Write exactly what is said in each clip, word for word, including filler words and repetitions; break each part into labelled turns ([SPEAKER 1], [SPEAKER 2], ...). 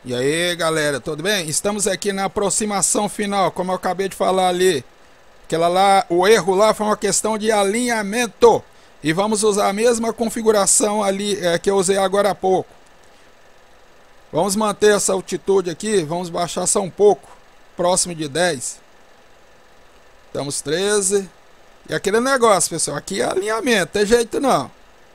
[SPEAKER 1] E aí, galera, tudo bem? Estamos aqui na aproximação final, como eu acabei de falar ali. Aquela lá, o erro lá foi uma questão de alinhamento. E vamos usar a mesma configuração ali é, que eu usei agora há pouco. Vamos manter essa altitude aqui, vamos baixar só um pouco, próximo de dez. Estamos treze. E aquele negócio, pessoal, aqui é alinhamento, tem jeito não.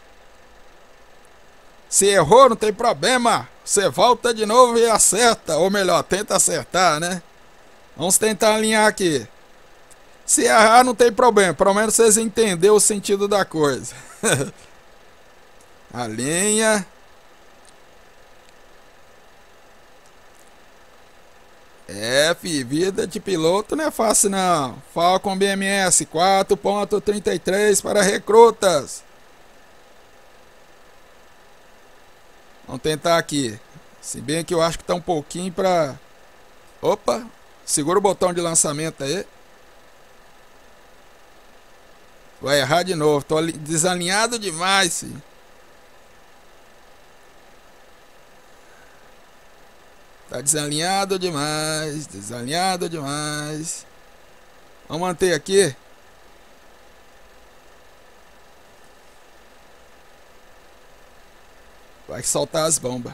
[SPEAKER 1] Se errou, não tem problema. Você volta de novo e acerta. Ou melhor, tenta acertar, né? Vamos tentar alinhar aqui. Se errar, não tem problema. Pelo menos vocês entenderam o sentido da coisa. Alinha. É, fi, vida de piloto não é fácil não. Falcon B M S quatro ponto trinta e três para recrutas. Vamos tentar aqui. Se bem que eu acho que tá um pouquinho pra... Opa! Segura o botão de lançamento aí. Vai errar de novo. Tô desalinhado demais, filho. Tá desalinhado demais. Desalinhado demais. Vamos manter aqui. Vai soltar as bombas.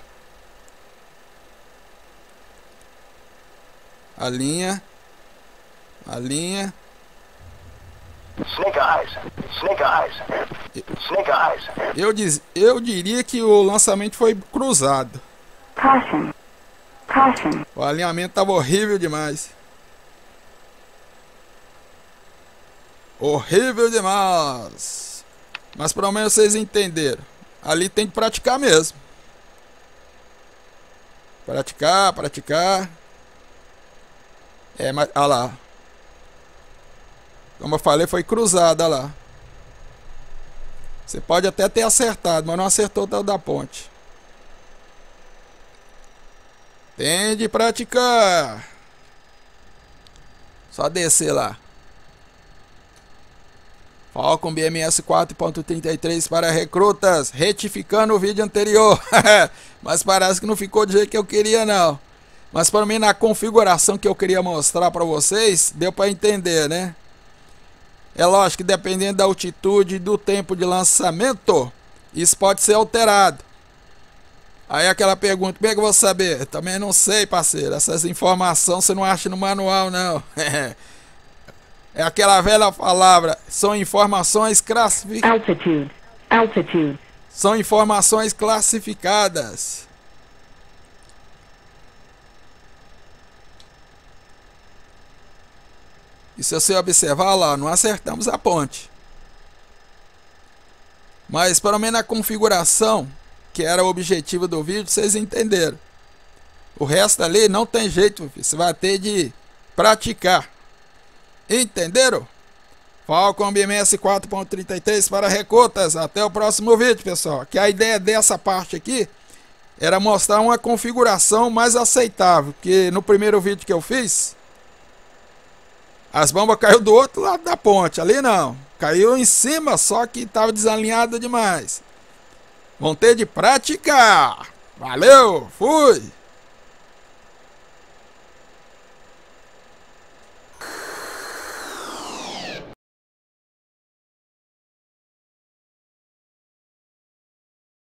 [SPEAKER 1] Alinha. Alinha.
[SPEAKER 2] Snake Eyes. Snake Eyes. Snake Eyes.
[SPEAKER 1] Eu, diz, eu diria que o lançamento foi cruzado.
[SPEAKER 3] Caution. Caution.
[SPEAKER 1] O alinhamento tava horrível demais. Horrível demais. Mas pelo menos vocês entenderam. Ali tem que praticar mesmo. Praticar, praticar. É, mas... Olha lá. Como eu falei, foi cruzada, olha lá. Você pode até ter acertado, mas não acertou o da ponte. Tem de praticar. Só descer lá. Falcon B M S quatro ponto trinta e três para recrutas, retificando o vídeo anterior. Mas parece que não ficou do jeito que eu queria não. Mas para mim na configuração que eu queria mostrar para vocês, deu para entender, né? É lógico que dependendo da altitude e do tempo de lançamento, isso pode ser alterado. Aí aquela pergunta, como é que eu vou saber? Eu também não sei, parceiro. Essas informações você não acha no manual não. É aquela velha palavra, são informações classificadas.
[SPEAKER 3] Altitude. Altitude.
[SPEAKER 1] São informações classificadas. E se você observar lá, não acertamos a ponte. Mas pelo menos a configuração, que era o objetivo do vídeo, vocês entenderam. O resto ali não tem jeito, filho. Você vai ter de praticar. Entenderam? Falcon B M S quatro ponto trinta e três para recrutas. Até o próximo vídeo, pessoal. Que a ideia dessa parte aqui era mostrar uma configuração mais aceitável. Porque no primeiro vídeo que eu fiz, as bombas caiu do outro lado da ponte. Ali não. Caiu em cima, só que estava desalinhado demais. Vão ter de praticar. Valeu, fui!